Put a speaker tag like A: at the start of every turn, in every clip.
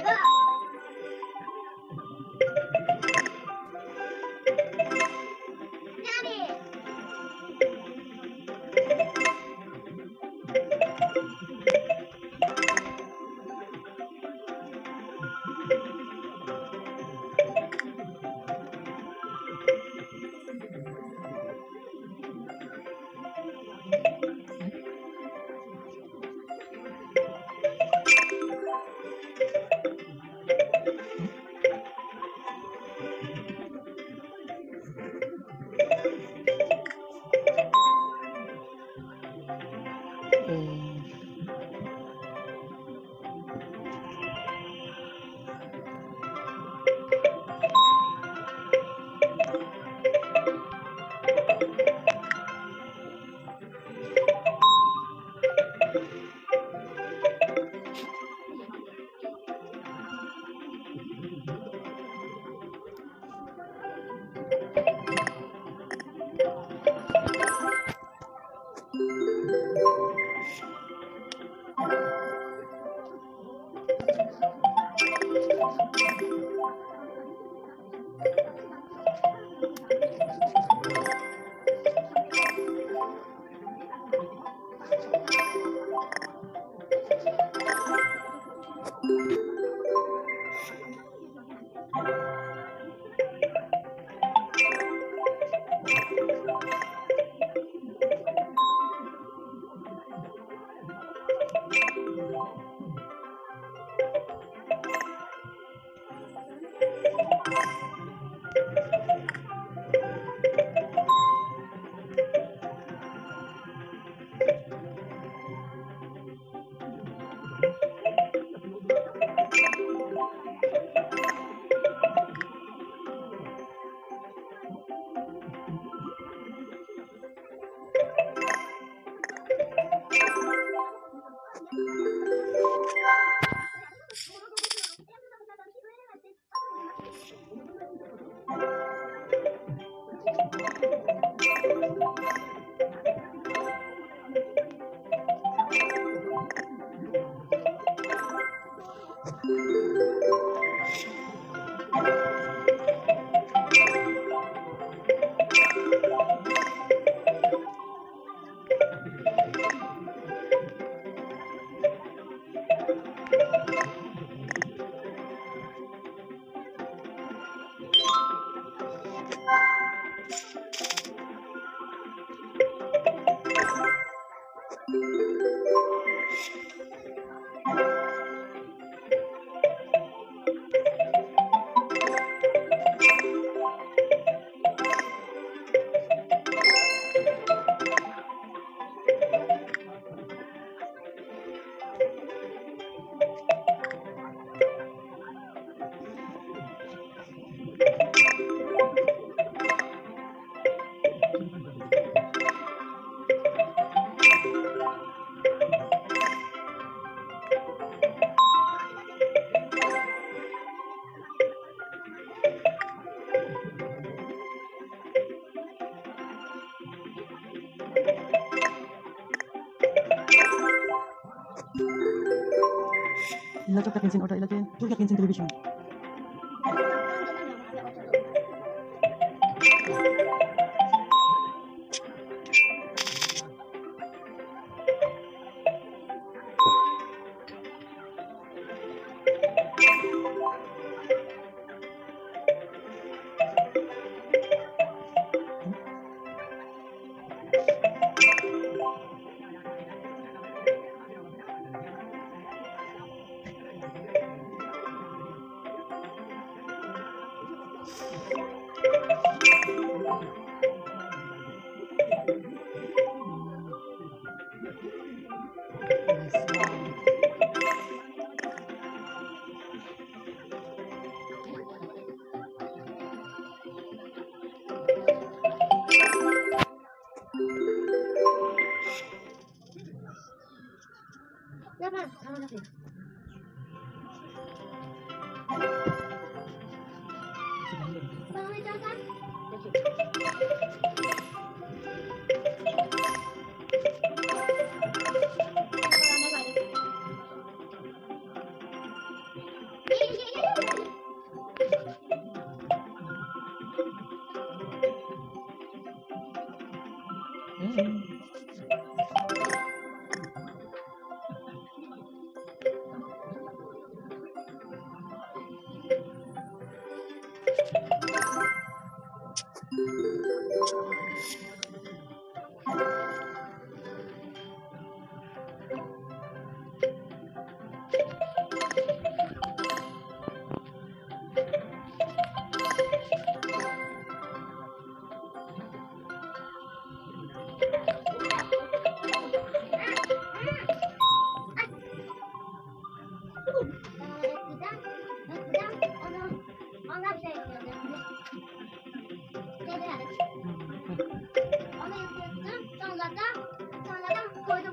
A: Ilagay ka kinsin order ilagay. Tuloy ka kinsin television.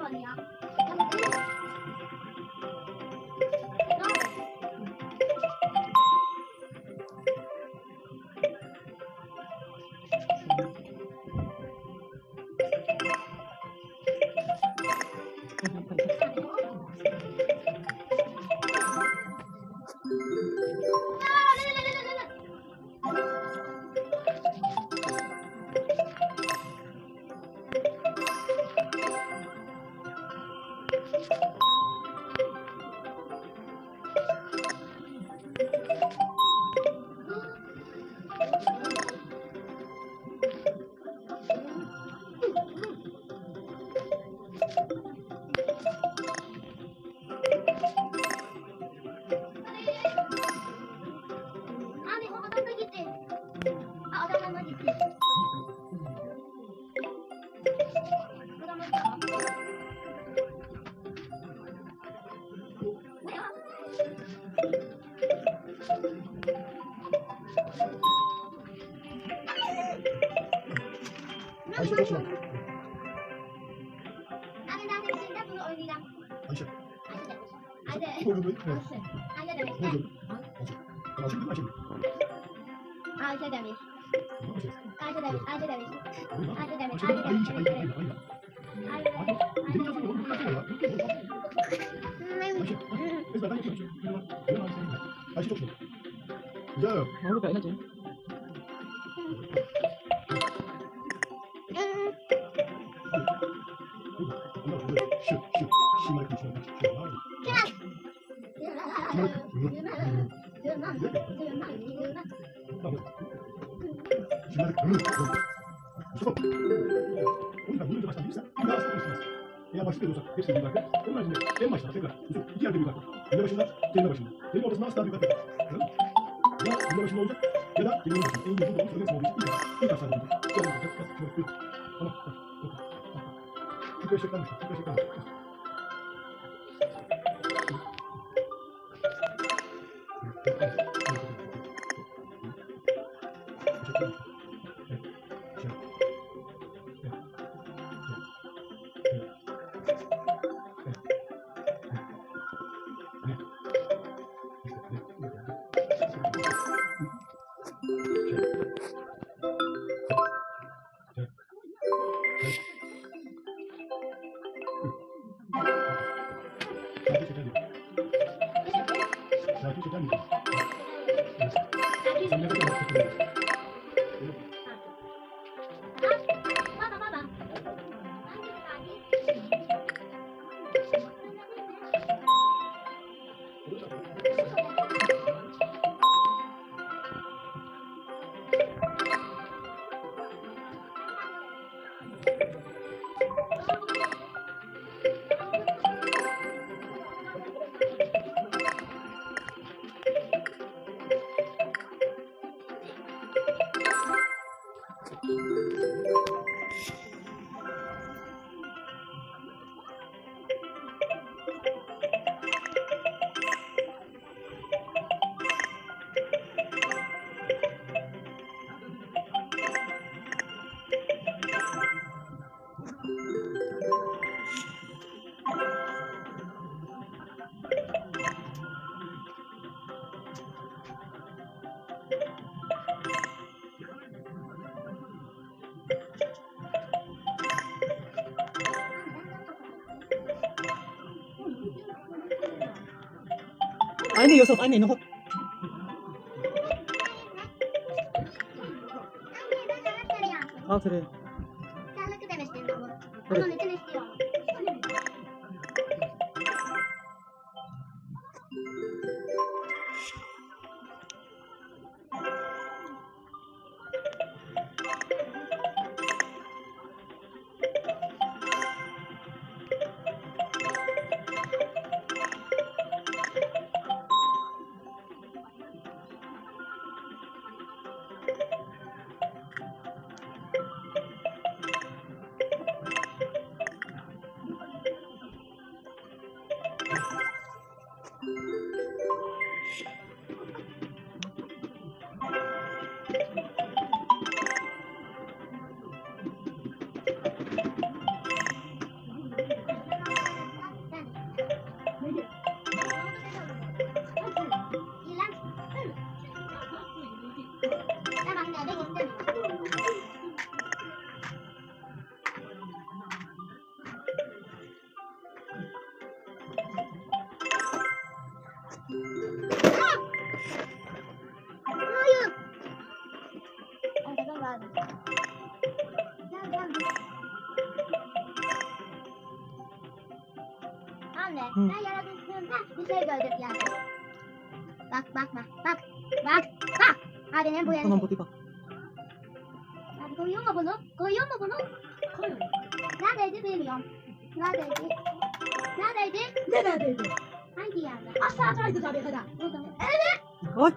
B: yapmadın ya? Yapmadın. Ne oldu? Abi o adam da gitti. Adam da gitti. Adam da gitti. Ne ya?
C: Ayşe koşma.
B: Abi ben de şimdi bunu oynayacağım.
C: Ayşe.
B: Hadi.
C: Bu oyunu evet.
B: Ayşe demiş.
C: Ne oldu? Ayşe. Ayşe mi? Ayşe mi?
B: Ayşe demiş.
C: Ayşe.
B: Ayşe demiş. Ayşe demiş. Ayşe demiş.
C: Ayşe.
B: Ayşe demiş.
C: Ayşe. Ayşe. Ayşe. Benim yazım yok. Bunu yazıyor ya. Ayşe. Ezberden yapıyorum. Ayşe çok şükür. Güzel.
A: Ne oldu böyle canım?
C: Şu. Şımarık bir şımarık. Şımarık. Mustafa. O yüzden bunu önce baştan bilirsen bir daha asla konuşmaz. Eğer başlık ediyorsak hepsini bir bakın. Onun haricinde en baştan tekrar. Yusuf 2 yerde bir bakın. Kelime başında, kelime başında. Kelime ortasında asla bir bakın. Anladın mı? Ya kelime başında olacak ya da kelime başında. En uygun olduğunu söylemesi olduğu için ilk harfler bulacak. Tamam. Şu beşikten başla. Şu beşikten başla.
B: Baba baba.
A: Aynı Yusuf, aynı Nuh. Aferin.
B: Sağlıklı demiştin ama.
A: Evet.
B: Onun için istiyorum. anne.
A: Hı.
B: Ben yaradığımda bir şey gördüm yani. Bak bakma. Bak. Bak. Bak. Ha benim bu
A: Tamam
B: yanım.
A: Poti bak.
B: Abi koyuyor mu bunu? Koyuyor mu bunu? Koyuyor. Neredeydi bilmiyorum. Neredeydi? Neredeydi?
D: Neredeydi?
B: Hangi yerde?
D: Aşağıdaydı tabii kadar.
B: Burada mı?
A: Ay.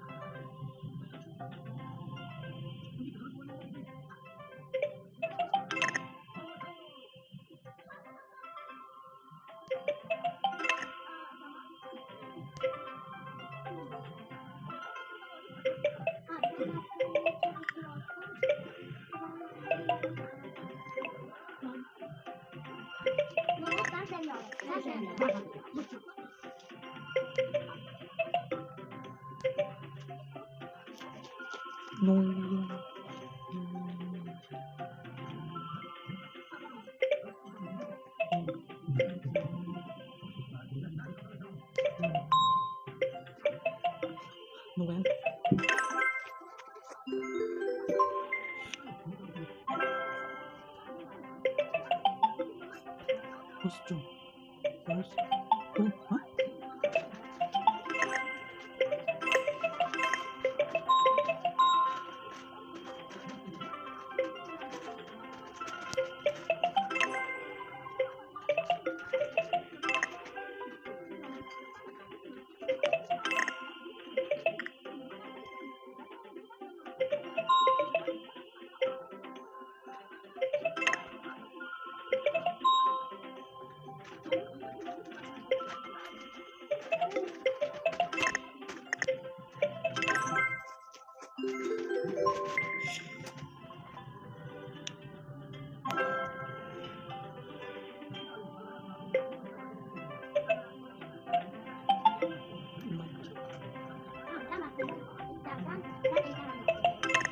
B: Yok, ben seviyorum. Ben seviyorum.
D: Bak, bak.
A: Ne oluyor? Noel. Kostüm. Kostüm. Ha?
B: Tamam. İstersen ben de devam edeyim.